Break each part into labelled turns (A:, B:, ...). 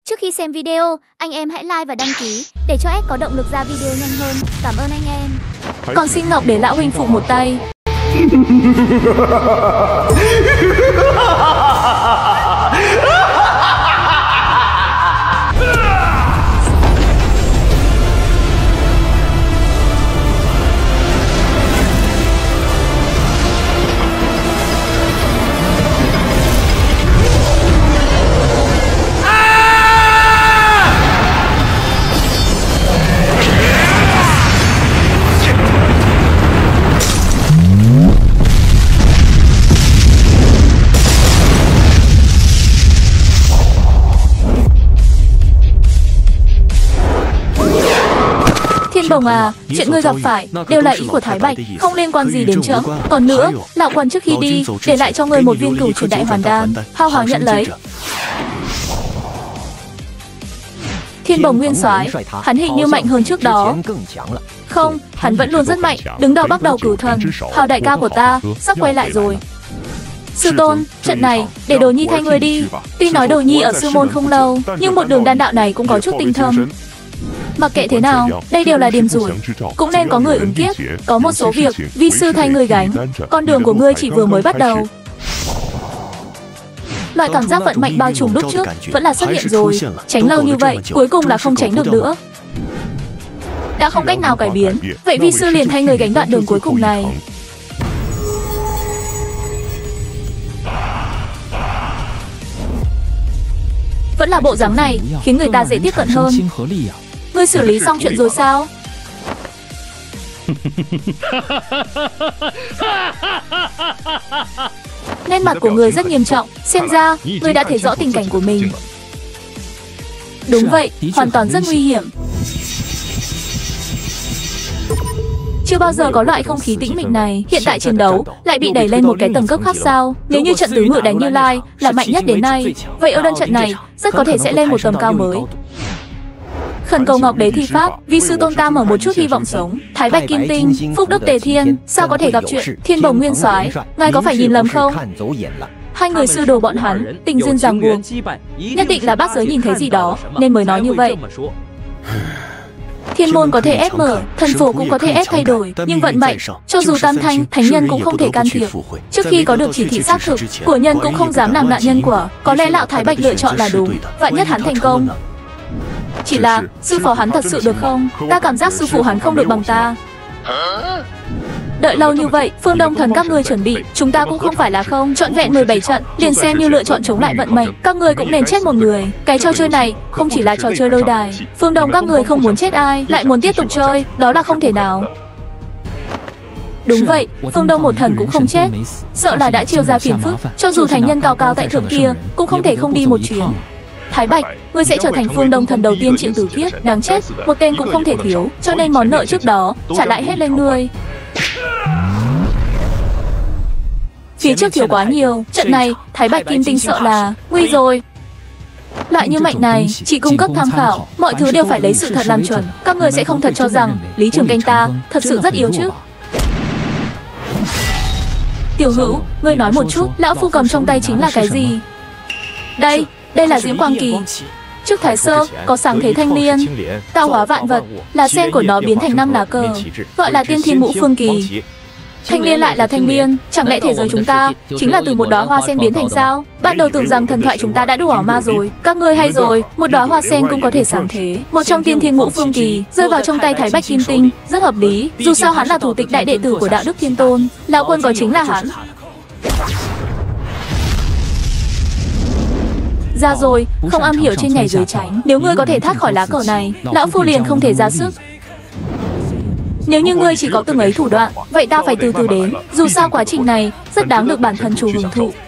A: Trước khi xem video, anh em hãy like và đăng ký để cho S có động lực ra video nhanh hơn. Cảm ơn anh em. Con xin Ngọc để lão huynh phụ một tay. Thiên Bồng à, chuyện ngươi gặp phải đều là ý của Thái Bạch, không liên quan gì đến trẫm. Còn nữa, lão quân trước khi đi để lại cho ngươi một viên cửu truyền đại hoàn đan, hao háo nhận lấy. Thiên Bồng nguyên soái, hắn hình như mạnh hơn trước đó. Không, hắn vẫn luôn rất mạnh, đứng đầu bắt đầu cửu thần. Hào đại ca của ta sắp quay lại rồi. Sư tôn, trận này để Đồ Nhi thay ngươi đi. Tuy nói Đồ Nhi ở sư môn không lâu, nhưng một đường đan đạo này cũng có chút tinh thâm. Mặc kệ thế nào, đây đều là điểm rủi, cũng nên có người ứng kiếp. Có một số việc vi sư thay ngươi gánh, con đường của ngươi chỉ vừa mới bắt đầu. Loại cảm giác vận mạnh bao trùm lúc trước vẫn là xuất hiện rồi. Tránh lâu như vậy, cuối cùng là không tránh được nữa. Đã không cách nào cải biến, vậy vi sư liền thay người gánh đoạn đường cuối cùng này. Vẫn là bộ dáng này, khiến người ta dễ tiếp cận hơn. Ngươi xử lý xong chuyện rồi sao? Nét mặt của người rất nghiêm trọng, xem ra ngươi đã thấy rõ tình cảnh của mình. Đúng vậy, hoàn toàn rất nguy hiểm. Chưa bao giờ có loại không khí tĩnh mịch này. Hiện tại chiến đấu lại bị đẩy lên một cái tầng cấp khác sao? Nếu như trận tứ ngự đánh Như Lai là mạnh nhất đến nay, vậy ở đơn trận này rất có thể sẽ lên một tầm cao mới. Khẩn cầu Ngọc Đế thi pháp, vì sư tôn ta mở một chút hy vọng sống. Thái Bạch Kim Tinh, Phúc Đức Tề Thiên, sao có thể gặp chuyện? Thiên Bồng nguyên soái, ngài có phải nhìn lầm không? Hai người sư đồ bọn hắn tình duyên ràng buộc, nhất định là bác giới nhìn thấy gì đó nên mới nói như vậy. Thiên môn có thể ép mở, thần phổ cũng có thể ép thay đổi, nhưng vận mệnh, cho dù tam thanh, thánh nhân cũng không thể can thiệp. Trước khi có được chỉ thị xác thực, của nhân cũng không dám làm nạn nhân của. Có lẽ lão Thái Bạch lựa chọn là đúng, vạn nhất hắn thành công. Chỉ là, sư phó hắn thật sự được không? Ta cảm giác sư phụ hắn không được bằng ta. Đợi lâu như vậy, Phương Đông thần các ngươi chuẩn bị, chúng ta cũng không phải là không. Trọn vẹn 17 trận, liền xem như lựa chọn chống lại vận mệnh. Các ngươi cũng nên chết một người. Cái trò chơi này không chỉ là trò chơi lôi đài. Phương Đông các ngươi không muốn chết ai, lại muốn tiếp tục chơi, đó là không thể nào. Đúng vậy, Phương Đông một thần cũng không chết, sợ là đã chiêu ra phiền phức. Cho dù thành nhân cao cao tại thượng kia, cũng không thể không đi một chuyến. Thái Bạch, ngươi sẽ trở thành Phương Đông thần đầu tiên chịu tử kiếp, đáng chết, một tên cũng không thể thiếu, cho nên món nợ trước đó trả lại hết lên ngươi. Phía trước thiếu quá nhiều, trận này Thái Bạch Kim Tinh sợ là nguy rồi. Loại như mệnh này chỉ cung cấp tham khảo, mọi thứ đều phải lấy sự thật làm chuẩn. Các người sẽ không thật cho rằng Lý Trường Canh ta thật sự rất yếu chứ? Tiểu Hữu, ngươi nói một chút, lão phu cầm trong tay chính là cái gì? Đây là Diễm Quang Kỳ. Trước Thái Sơ có sáng thế thanh liên, tạo hóa vạn vật, là sen của nó biến thành 5 lá cờ, gọi là tiên thiên ngũ phương kỳ. Thanh liên lại là thanh liên, chẳng lẽ thế giới chúng ta chính là từ một đóa hoa sen biến thành sao? Ban đầu tưởng rằng thần thoại chúng ta đã đủ ảo ma rồi. Các ngươi hay rồi, một đóa hoa sen cũng có thể sáng thế. Một trong tiên thiên ngũ phương kỳ rơi vào trong tay Thái Bạch Kim Tinh, rất hợp lý. Dù sao hắn là thủ tịch đại đệ tử của Đạo Đức Thiên Tôn, lão quân có chính là hắn. Ra rồi, không am hiểu trên nhảy dưới tránh. Nếu ngươi có thể thoát khỏi lá cờ này, lão phu liền không thể ra sức. Nếu như ngươi chỉ có từng ấy thủ đoạn, vậy ta phải từ từ đến. Dù sao quá trình này rất đáng được bản thân chủ hưởng thụ.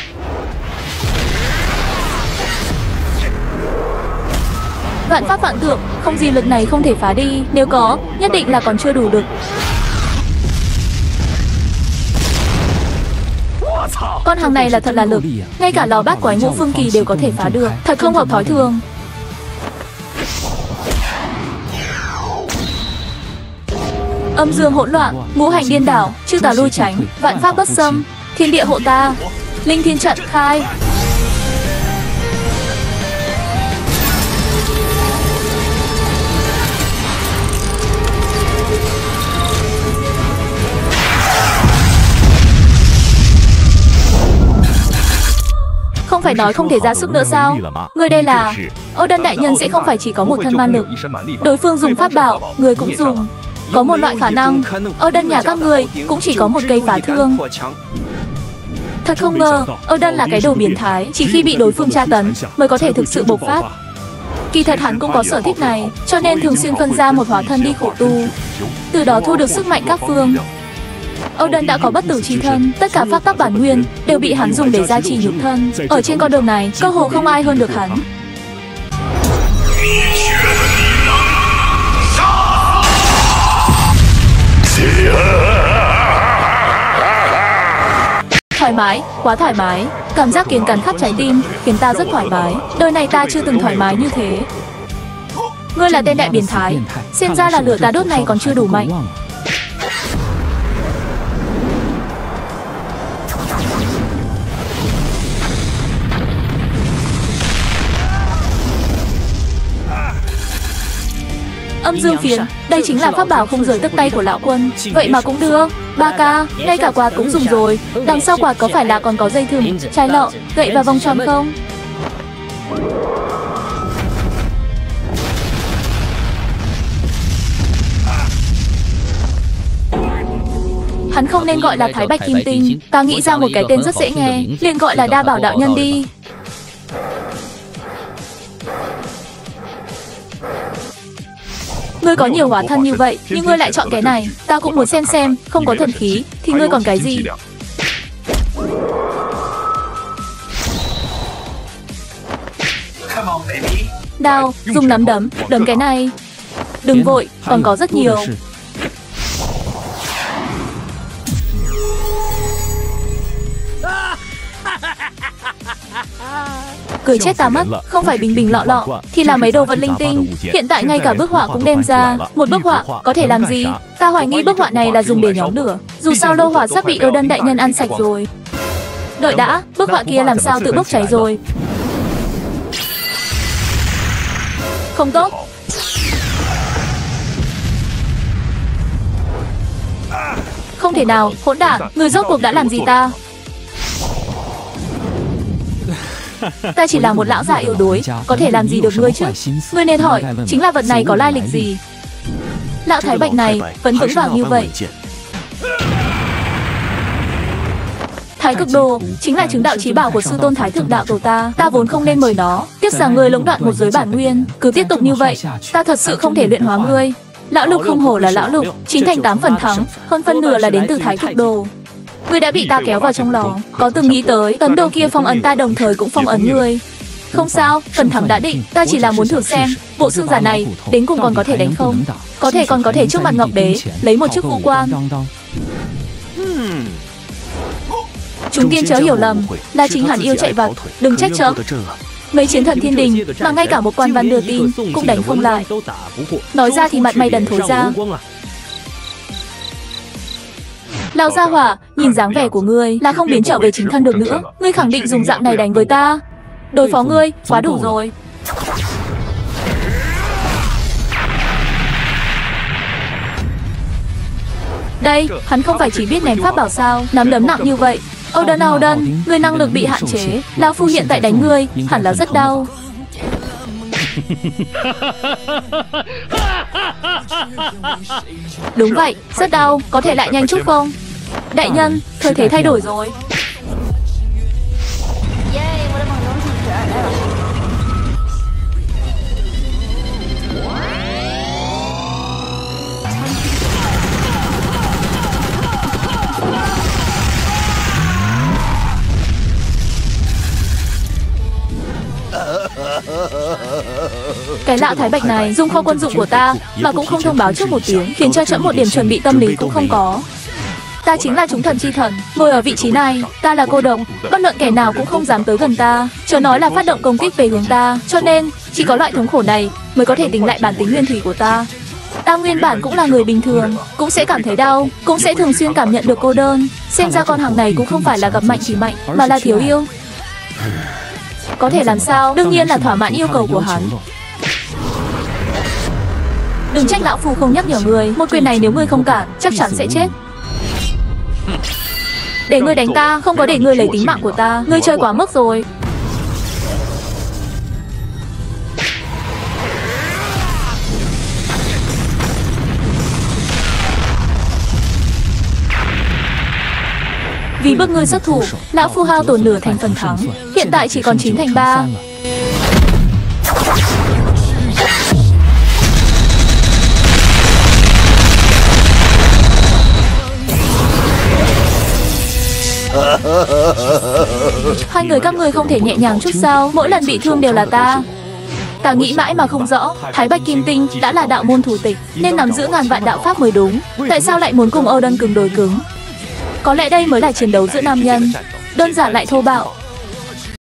A: Vạn pháp vạn tượng, không gì lực này không thể phá đi. Nếu có, nhất định là còn chưa đủ lực. Con hàng này là thật là lực, ngay cả lò bát quái ngũ phương kỳ đều có thể phá được, thật không hợp thói thường. Âm dương hỗn loạn, ngũ hành điên đảo, chư tà lui tránh, vạn pháp bất xâm, thiên địa hộ ta, linh thiên trận khai. phải nói không thể ra sức nữa sao? Người đây là... Odin đại nhân sẽ không phải chỉ có một thân man lực. Đối phương dùng pháp bảo, người cũng dùng. Có một loại khả năng, Odin nhà các người cũng chỉ có một cây phá thương. Thật không ngờ, Odin là cái đồ biến thái, chỉ khi bị đối phương tra tấn mới có thể thực sự bộc phát. Kỳ thật hắn cũng có sở thích này, cho nên thường xuyên phân ra một hóa thân đi khổ tu, từ đó thu được sức mạnh các phương. Odin đã có bất tử chi thân, tất cả pháp tắc bản nguyên đều bị hắn dùng để gia trì nhục thân. Ở trên con đường này, cơ hồ không ai hơn được hắn. Thoải mái, quá thoải mái. Cảm giác kiến cắn khắp trái tim khiến ta rất thoải mái. Đời này ta chưa từng thoải mái như thế. Ngươi là tên đại biến thái, xem ra là lửa ta đốt này còn chưa đủ mạnh. Âm dương phiến, đây chính là pháp bảo không rời tấc tay của lão quân. Vậy mà cũng được. 3K, ngay cả quạt cũng dùng rồi. Đằng sau quạt có phải là còn có dây thừng, chai lọ, gậy và vòng tròn không? Hắn không nên gọi là Thái Bạch Kim Tinh. Ta nghĩ ra một cái tên rất dễ nghe, liền gọi là Đa Bảo đạo nhân đi. Ngươi có nhiều hóa thân như vậy, nhưng ngươi lại chọn cái này. Ta cũng muốn xem, không có thần khí thì ngươi còn cái gì? Đao, dùng nắm đấm cái này. Đừng vội, còn có rất nhiều. Cười chết ta mất, không phải bình bình lọ lọ thì là mấy đồ vật linh tinh. Hiện tại ngay cả bức họa cũng đem ra. Một bức họa có thể làm gì? Ta hoài nghi bức họa này là dùng để nhóm lửa. Dù sao lô hỏa sắp bị Odin đại nhân ăn sạch rồi. Đợi đã, bức họa kia làm sao tự bốc cháy rồi? Không tốt. Không thể nào, hỗn đản, người rốt cuộc đã làm gì ta? Ta chỉ là một lão già yếu đuối, có thể làm gì được ngươi chứ? Ngươi nên hỏi, chính là vật này có lai lịch gì? Lão Thái Bạch này vẫn vững vàng như vậy. Thái Cực Đồ chính là chứng đạo chí bảo của sư tôn Thái Thượng đạo tổ ta. Ta vốn không nên mời nó, tiếc rằng ngươi lũng đoạn một giới bản nguyên. Cứ tiếp tục như vậy, ta thật sự không thể luyện hóa ngươi. Lão Lục không hổ là lão Lục, 9 thành 8 phần thắng, hơn phân nửa là đến từ Thái Cực Đồ. Ngươi đã bị ta kéo vào trong lò, có từng nghĩ tới tấn đồ kia phong ấn ta đồng thời cũng phong ấn ngươi. Không sao, phần thắng đã định, ta chỉ là muốn thử xem bộ xương giả này đến cùng còn có thể đánh không. Còn có thể trước mặt Ngọc Đế lấy một chiếc vũ quan. Chúng tiên chớ hiểu lầm, là chính hắn yêu chạy vặt, đừng trách chớ. Mấy chiến thần thiên đình mà ngay cả một quan văn đưa tin cũng đánh không lại. Nói ra thì mặt mày đần thối ra. Lão gia hỏa, nhìn dáng vẻ của ngươi là không biến trở về chính thân được nữa. Ngươi khẳng định dùng dạng này đánh với ta. Đối phó ngươi, quá đủ rồi. Đây, hắn không phải chỉ biết ném pháp bảo sao, nắm đấm nặng như vậy. Odin, ngươi năng lực bị hạn chế. Lão phu hiện tại đánh ngươi, hẳn là rất đau. Đúng vậy, rất đau, có thể lại nhanh chút không? Đại nhân, thời thế thay đổi rồi. Cái lão Thái Bạch này dùng kho quân dụng của ta mà cũng không thông báo trước một tiếng, khiến cho trẫm một điểm chuẩn bị tâm lý cũng không có. Ta chính là chúng thần chi thần, ngồi ở vị trí này, ta là cô độc, bất luận kẻ nào cũng không dám tới gần ta, chớ nói là phát động công kích về hướng ta. Cho nên chỉ có loại thống khổ này mới có thể tính lại bản tính nguyên thủy của ta. Ta nguyên bản cũng là người bình thường, cũng sẽ cảm thấy đau, cũng sẽ thường xuyên cảm nhận được cô đơn. Xem ra con hàng này cũng không phải là gặp mạnh chỉ mạnh, mà là thiếu yêu. Có thể làm sao? Đương nhiên là thỏa mãn yêu cầu của hắn. Đừng trách lão phu không nhắc nhở người, một quyền này nếu ngươi không cản, chắc chắn sẽ chết. Để ngươi đánh ta, không có để ngươi lấy tính mạng của ta. Ngươi chơi quá mức rồi. Vì bước ngươi xuất thủ, lão phu hao tổn nửa thành phần thắng, hiện tại chỉ còn 9/3. Hai người các ngươi không thể nhẹ nhàng chút sao? Mỗi lần bị thương đều là ta. Ta nghĩ mãi mà không rõ, Thái Bạch Kim Tinh đã là đạo môn thủ tịch, nên nắm giữ ngàn vạn đạo pháp mới đúng. Tại sao lại muốn cùng Âu Đân cứng đối cứng? Có lẽ đây mới là chiến đấu giữa nam nhân, đơn giản lại thô bạo.